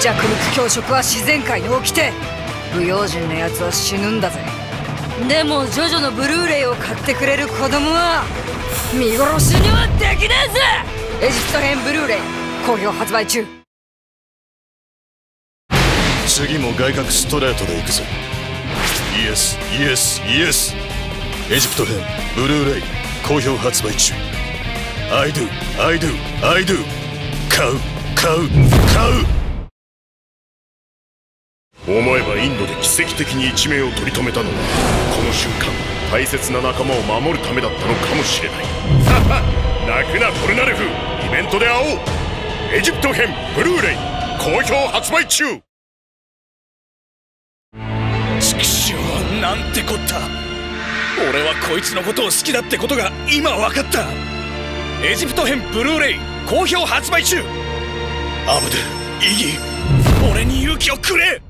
弱肉強食は自然界に起きて、不用心な奴は死ぬんだぜ。でもジョジョのブルーレイを買ってくれる子供は見殺しにはできねえぜ。エジプト編ブルーレイ好評発売中。 次も外角ストレートでいくぜ。イエスイエスイエス。エジプト編ブルーレイ好評発売中。 I do I do I do。 買う買う買う。 思えばインドで奇跡的に一命を取り留めたのはこの瞬間大切な仲間を守るためだったのかもしれない。泣くなポルナレフ、イベントで会おう。エジプト編ブルーレイ好評発売中。 畜生、なんてこった。俺はこいつのことを好きだってことが今分かった。エジプト編ブルーレイ好評発売中。アブドゥ、イギ、俺に勇気をくれ。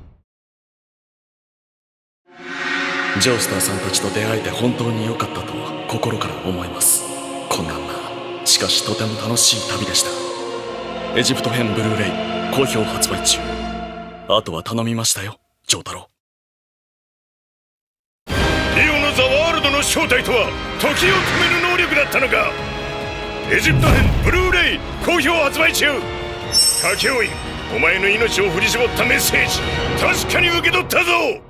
ジョースターさんたちと出会えて本当に良かったと心から思います。困難な、しかしとても楽しい旅でした。エジプト編ブルーレイ好評発売中。あとは頼みましたよ、丈太郎。 リオのザ・ワールドの正体とは時を止める能力だったのか。エジプト編ブルーレイ好評発売中。武雄院、お前の命を振り絞ったメッセージ確かに受け取ったぞ。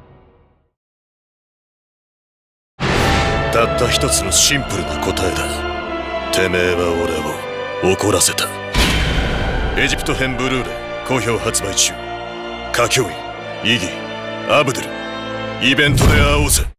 たった一つのシンプルな答えだ。てめえは俺を怒らせた。エジプト編ブルーレイ好評発売中。歌教員イギ、アブドゥル、イベントで会おうぜ。